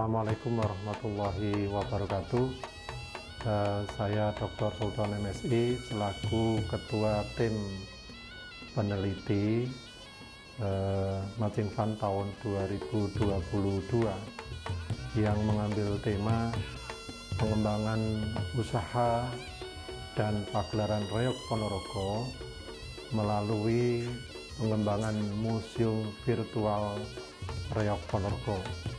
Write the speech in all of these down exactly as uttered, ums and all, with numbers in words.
Assalamualaikum warahmatullahi wabarakatuh. Uh, saya doktor Sultan M Si selaku Ketua Tim Peneliti uh, Matching Fund tahun dua ribu dua puluh dua yang mengambil tema pengembangan usaha dan pagelaran Reog Ponorogo melalui pengembangan Museum Virtual Reog Ponorogo.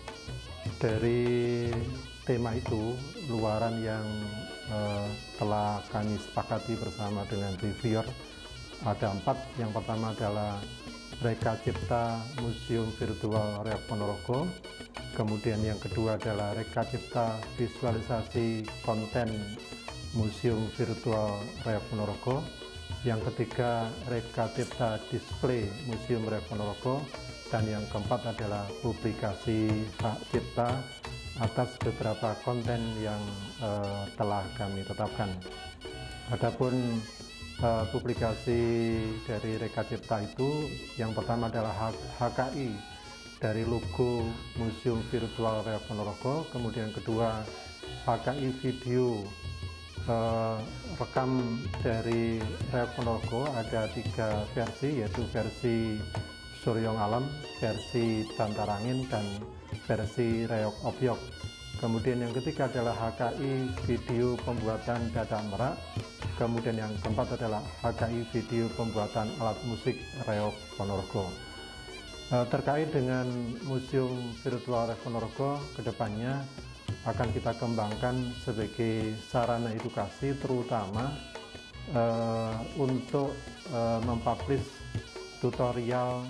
Dari tema itu, luaran yang eh, telah kami sepakati bersama dengan reviewer ada empat. Yang pertama adalah Reka Cipta Museum Virtual Reog Ponorogo. Kemudian yang kedua adalah Reka Cipta Visualisasi Konten Museum Virtual Reog Ponorogo. Yang ketiga Reka Cipta Display Museum Reog Ponorogo. Dan yang keempat adalah publikasi hak cipta atas beberapa konten yang uh, telah kami tetapkan. Adapun uh, publikasi dari Reka Cipta itu, yang pertama adalah H K I dari logo Museum Virtual Reog Ponorogo. Kemudian kedua H K I video uh, rekam dari Reog Ponorogo, ada tiga versi, yaitu versi Suryong Alam, versi Bantarangin, dan versi Reog Obyok. Kemudian yang ketiga adalah H K I video pembuatan Dadak Merak. Kemudian yang keempat adalah H K I video pembuatan alat musik Reog Ponorogo. E, terkait dengan Museum Virtual Reog Ponorogo, kedepannya akan kita kembangkan sebagai sarana edukasi, terutama e, untuk e, mempublish tutorial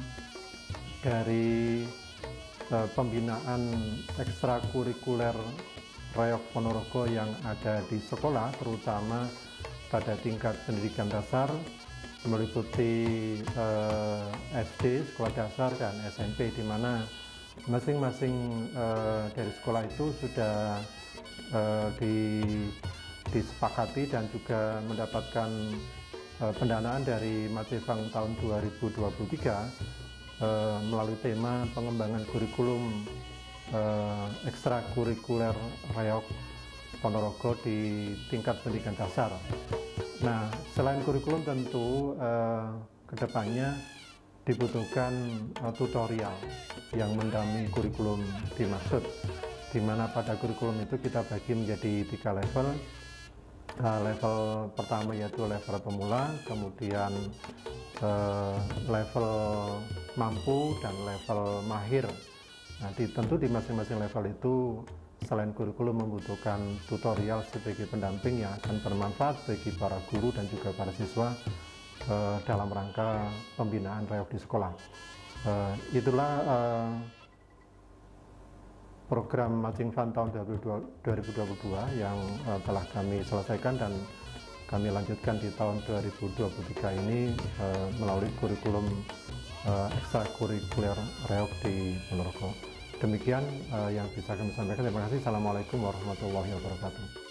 dari uh, pembinaan ekstrakurikuler Reog Ponorogo yang ada di sekolah, terutama pada tingkat pendidikan dasar, meliputi uh, S D, sekolah dasar, dan S M P, di mana masing-masing uh, dari sekolah itu sudah uh, di, disepakati dan juga mendapatkan uh, pendanaan dari Matching Fund tahun dua ribu dua puluh tiga Uh, melalui tema pengembangan kurikulum uh, ekstrakurikuler Reog Ponorogo di tingkat pendidikan dasar. Nah, selain kurikulum tentu uh, kedepannya dibutuhkan uh, tutorial yang mendampingi kurikulum dimaksud, di mana pada kurikulum itu kita bagi menjadi tiga level. Uh, level pertama yaitu level pemula, kemudian uh, level mampu, dan level mahir. Nah, di, tentu di masing-masing level itu selain kurikulum membutuhkan tutorial sebagai pendamping yang akan bermanfaat bagi para guru dan juga para siswa uh, dalam rangka pembinaan Reog di sekolah. Uh, itulah uh, program Matching Fund tahun dua ribu dua puluh dua yang uh, telah kami selesaikan dan kami lanjutkan di tahun dua ribu dua puluh tiga ini uh, melalui kurikulum uh, ekstrakurikuler Reog di Ponorogo. Demikian uh, yang bisa kami sampaikan. Terima kasih. Assalamualaikum warahmatullahi wabarakatuh.